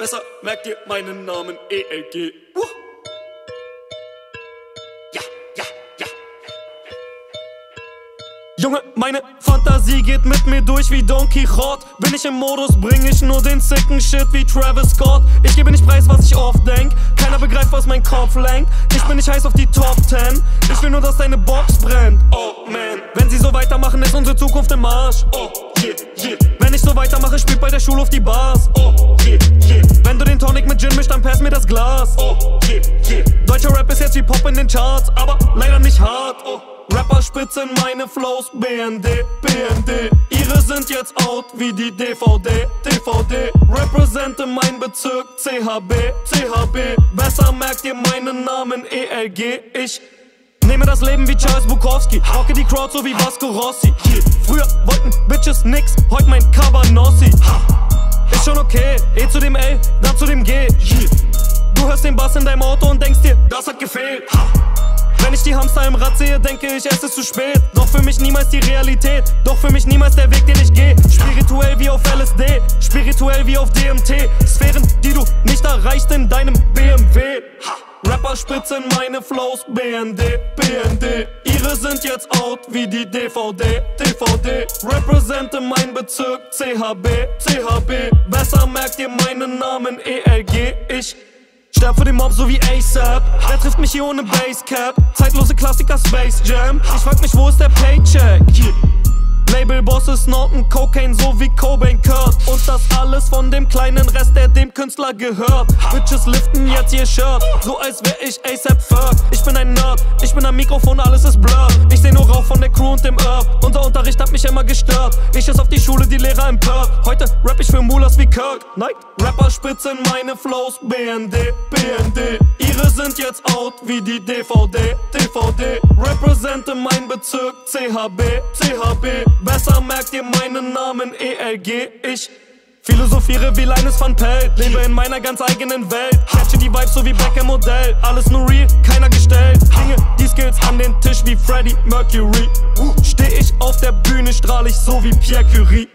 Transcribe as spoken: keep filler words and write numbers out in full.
Besser merkt ihr meinen Namen E L G. Uh. Ja, ja, ja. Junge, meine Fantasie geht mit mir durch wie Don Quixote. Bin ich im Modus, bring ich nur den sicken Shit wie Travis Scott. Ich gebe nicht preis, was ich oft denk. Keiner begreift, was mein Kopf lenkt. Ich bin nicht heiß auf die Top Ten. Ich will nur, dass deine Box brennt. Oh man, wenn sie so weitermachen, ist unsere Zukunft im Arsch. Oh yeah, yeah. Wenn ich so weitermache, spielt bei der Schule auf die Bars. Oh yeah, yeah. Wenn du den Tonic mit Gin mischst, dann pass mir das Glas. Oh yeah, yeah. Deutscher Rap ist jetzt wie Pop in den Charts, aber leider nicht hart. Oh. Rapper spitzen meine Flows, B N D, B N D. Ihre sind jetzt out wie die D V D, D V D. Represente mein Bezirk, C H B, C H B. Besser merkt ihr meinen Namen, E L G. Ich nehme das Leben wie Charles Bukowski, rocke die Crowd so wie Vasco Rossi. Früher wollten Bitches nix, heut mein Cabanossi. Ist schon okay, E zu dem L, dann zu dem G. Du hörst den Bass in deinem Auto und denkst dir, das hat gefehlt. Wenn ich die Hamster im Rad sehe, denke ich, es ist zu spät. Doch für mich niemals die Realität, doch für mich niemals der Weg, den ich gehe. Spirituell wie auf L S D, spirituell wie auf D M T. Sphären, die du nicht erreichst in deinem B M W. Rapper spitzen meine Flows, B N D, B N D. Ihre sind jetzt out wie die D V D, D V D. Represente mein Bezirk, C H B, C H B. Besser merkt ihr meinen Namen, E L G. Ich sterb für den Mob so wie ASAP. Wer trifft mich hier ohne Basecap? Zeitlose Klassiker Space Jam. Ich frag mich, wo ist der Paycheck? Labelbosses snorten Cocaine so wie Cobain Kurt. Und das alles von dem kleinen Rest, der dem Künstler gehört. Bitches liften jetzt ihr Shirt, so als wär ich ASAP Ferg. Ich bin ein Nerd, ich bin am Mikrofon, alles ist blur. Ich seh nur Rauch von der Crew und dem Earth. Unser Unterricht hat mich immer gestört. Ich ist auf die Schule, die Lehrer empört. Heute rap ich für Mulas wie Kirk. Night Rapper spitzen meine Flows, B N D, B N D. Ihre sind jetzt out wie die D V D, D V D. Represente mein Bezirk, C H B, C H B. Besser merkt ihr meinen Namen, E L G. Ich philosophiere wie Linus van Pelt, lebe in meiner ganz eigenen Welt. Catche die Vibes so wie Beckham Modell. Alles nur real, keiner gestellt. Bringe die Skills an den Tisch wie Freddie Mercury. Steh ich auf der Bühne, strahl ich so wie Pierre Curie.